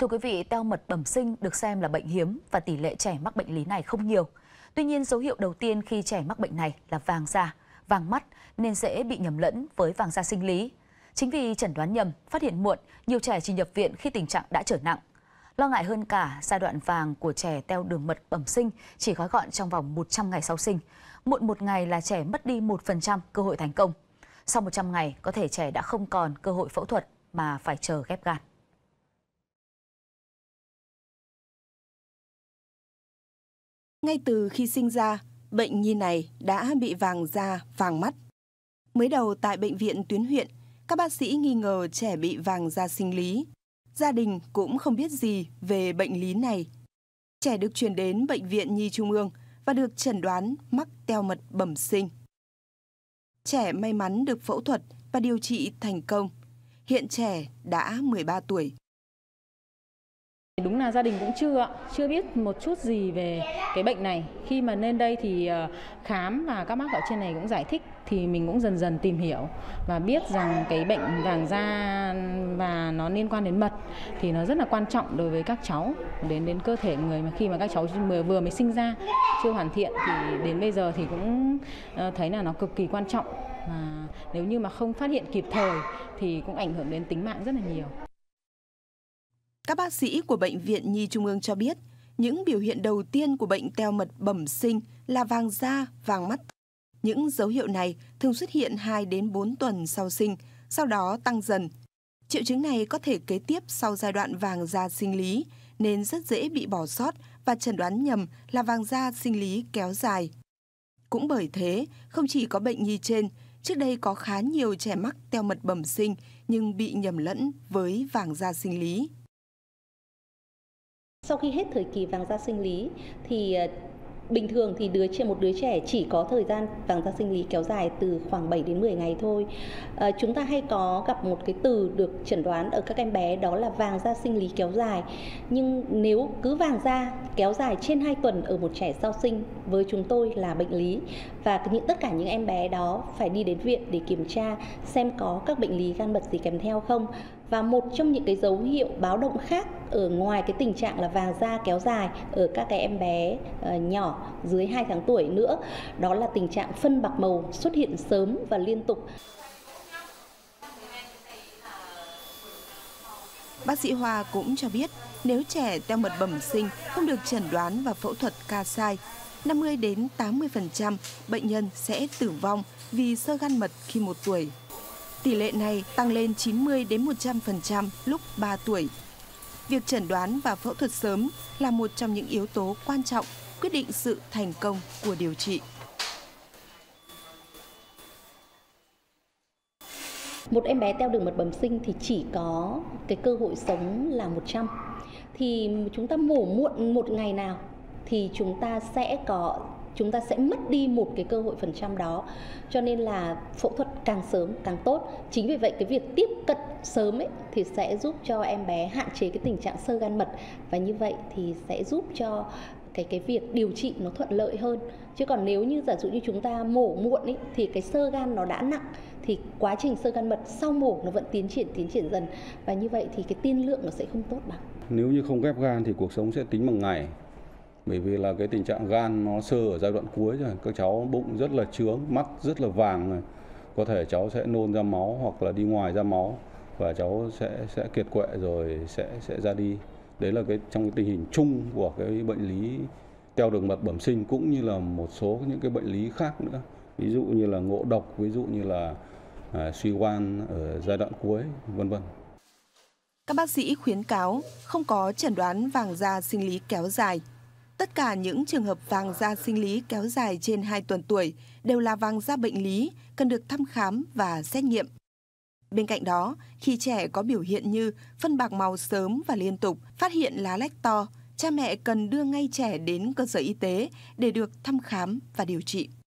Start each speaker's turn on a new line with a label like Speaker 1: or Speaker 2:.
Speaker 1: Thưa quý vị, teo mật bẩm sinh được xem là bệnh hiếm và tỷ lệ trẻ mắc bệnh lý này không nhiều. Tuy nhiên, dấu hiệu đầu tiên khi trẻ mắc bệnh này là vàng da, vàng mắt nên dễ bị nhầm lẫn với vàng da sinh lý. Chính vì chẩn đoán nhầm, phát hiện muộn, nhiều trẻ chỉ nhập viện khi tình trạng đã trở nặng. Lo ngại hơn cả, giai đoạn vàng của trẻ teo đường mật bẩm sinh chỉ gói gọn trong vòng 100 ngày sau sinh. Muộn một ngày là trẻ mất đi 1% cơ hội thành công. Sau 100 ngày, có thể trẻ đã không còn cơ hội phẫu thuật mà phải chờ ghép gan.
Speaker 2: Ngay từ khi sinh ra, bệnh nhi này đã bị vàng da, vàng mắt. Mới đầu tại bệnh viện tuyến huyện, các bác sĩ nghi ngờ trẻ bị vàng da sinh lý. Gia đình cũng không biết gì về bệnh lý này. Trẻ được chuyển đến Bệnh viện Nhi Trung ương và được chẩn đoán mắc teo mật bẩm sinh. Trẻ may mắn được phẫu thuật và điều trị thành công. Hiện trẻ đã 13 tuổi.
Speaker 3: Đúng là gia đình cũng chưa biết một chút gì về cái bệnh này. Khi mà lên đây thì khám và các bác ở trên này cũng giải thích thì mình cũng dần dần tìm hiểu và biết rằng cái bệnh vàng da và nó liên quan đến mật thì nó rất là quan trọng đối với các cháu, đến cơ thể người mà khi mà các cháu vừa mới sinh ra chưa hoàn thiện thì đến bây giờ thì cũng thấy là nó cực kỳ quan trọng, và nếu như mà không phát hiện kịp thời thì cũng ảnh hưởng đến tính mạng rất là nhiều.
Speaker 2: Các bác sĩ của Bệnh viện Nhi Trung ương cho biết, những biểu hiện đầu tiên của bệnh teo mật bẩm sinh là vàng da, vàng mắt. Những dấu hiệu này thường xuất hiện 2 đến 4 tuần sau sinh, sau đó tăng dần. Triệu chứng này có thể kế tiếp sau giai đoạn vàng da sinh lý, nên rất dễ bị bỏ sót và chẩn đoán nhầm là vàng da sinh lý kéo dài. Cũng bởi thế, không chỉ có bệnh nhi trên, trước đây có khá nhiều trẻ mắc teo mật bẩm sinh nhưng bị nhầm lẫn với vàng da sinh lý.
Speaker 4: Sau khi hết thời kỳ vàng da sinh lý thì bình thường thì một đứa trẻ chỉ có thời gian vàng da sinh lý kéo dài từ khoảng 7 đến 10 ngày thôi. Chúng ta hay có gặp một cái từ được chẩn đoán ở các em bé, đó là vàng da sinh lý kéo dài. Nhưng nếu cứ vàng da kéo dài trên 2 tuần ở một trẻ sau sinh, với chúng tôi là bệnh lý, và tất cả những em bé đó phải đi đến viện để kiểm tra xem có các bệnh lý gan mật gì kèm theo không. Và một trong những cái dấu hiệu báo động khác ở ngoài cái tình trạng là vàng da kéo dài ở các cái em bé nhỏ dưới 2 tháng tuổi nữa, đó là tình trạng phân bạc màu xuất hiện sớm và liên tục.
Speaker 2: Bác sĩ Hoa cũng cho biết, nếu trẻ teo mật bẩm sinh không được chẩn đoán và phẫu thuật ca sai, 50 đến 80% bệnh nhân sẽ tử vong vì xơ gan mật khi 1 tuổi. Tỷ lệ này tăng lên 90 đến 100% lúc 3 tuổi. Việc chẩn đoán và phẫu thuật sớm là một trong những yếu tố quan trọng quyết định sự thành công của điều trị.
Speaker 4: Một em bé teo đường mật bẩm sinh thì chỉ có cái cơ hội sống là 100. Thì chúng ta mổ muộn một ngày nào thì chúng ta sẽ mất đi một cái cơ hội phần trăm đó. Cho nên là phẫu thuật càng sớm càng tốt. Chính vì vậy cái việc tiếp cận sớm thì sẽ giúp cho em bé hạn chế cái tình trạng xơ gan mật, và như vậy thì sẽ giúp cho cái việc điều trị nó thuận lợi hơn. Chứ còn nếu như giả dụ như chúng ta mổ muộn thì cái xơ gan nó đã nặng, thì quá trình xơ gan mật sau mổ nó vẫn tiến triển dần, và như vậy thì cái tiên lượng nó sẽ không tốt bằng.
Speaker 5: Nếu như không ghép gan thì cuộc sống sẽ tính bằng ngày. Bởi vì là cái tình trạng gan nó xơ ở giai đoạn cuối rồi, các cháu bụng rất là trướng, mắt rất là vàng rồi. Có thể cháu sẽ nôn ra máu hoặc là đi ngoài ra máu, và cháu sẽ kiệt quệ rồi sẽ ra đi. Đấy là trong cái tình hình chung của cái bệnh lý teo đường mật bẩm sinh, cũng như là một số những cái bệnh lý khác nữa. Ví dụ như là ngộ độc, ví dụ như là suy gan ở giai đoạn cuối, vân vân.
Speaker 2: Các bác sĩ khuyến cáo không có chẩn đoán vàng da sinh lý kéo dài. Tất cả những trường hợp vàng da sinh lý kéo dài trên 2 tuần tuổi đều là vàng da bệnh lý, cần được thăm khám và xét nghiệm. Bên cạnh đó, khi trẻ có biểu hiện như phân bạc màu sớm và liên tục, phát hiện lá lách to, cha mẹ cần đưa ngay trẻ đến cơ sở y tế để được thăm khám và điều trị.